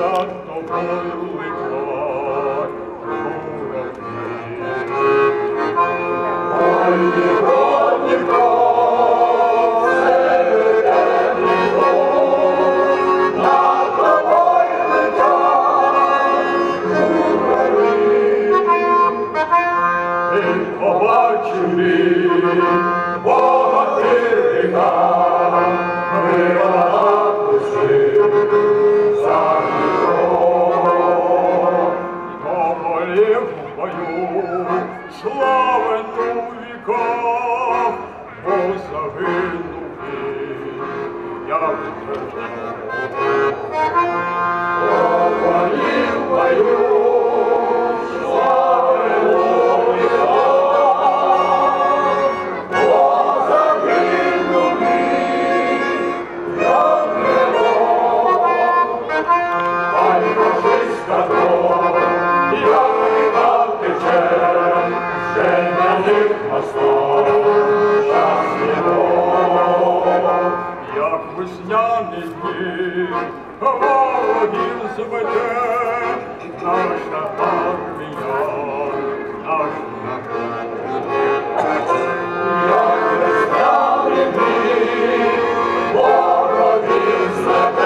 над тобою летять журавлі. Ой, Дніпро, Дніпро, серед темних вод, над тобою летять журавлі. Ти побачив мій богатирика, вирвала душі за Дніпро. До полів в бою славен у віках, бо загинув він, як Дмитро. До полів в бою славен у віках, бо загинув він, як Дмитро. Ай, фашистська кров, як ріка тече, ще на них мостом час його. Як весняні дні ворогів зведе наша армія, наш народ. Як весняні дні ворогів зведе